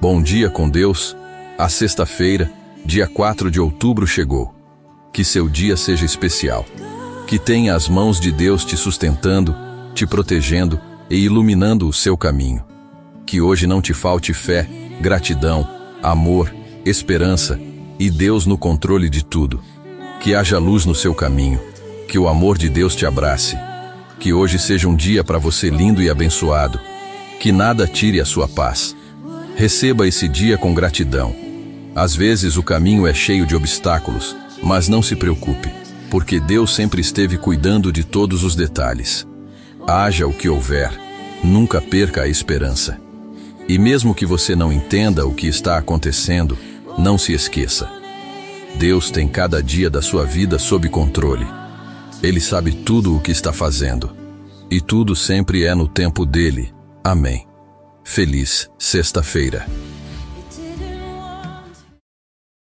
Bom dia com Deus. A sexta-feira, dia 4 de outubro chegou. Que seu dia seja especial. Que tenha as mãos de Deus te sustentando, te protegendo e iluminando o seu caminho. Que hoje não te falte fé, gratidão, amor, esperança e Deus no controle de tudo. Que haja luz no seu caminho. Que o amor de Deus te abrace. Que hoje seja um dia para você lindo e abençoado. Que nada tire a sua paz. Receba esse dia com gratidão. Às vezes o caminho é cheio de obstáculos, mas não se preocupe, porque Deus sempre esteve cuidando de todos os detalhes. Haja o que houver, nunca perca a esperança. E mesmo que você não entenda o que está acontecendo, não se esqueça. Deus tem cada dia da sua vida sob controle. Ele sabe tudo o que está fazendo. E tudo sempre é no tempo dele. Amém. Feliz sexta-feira.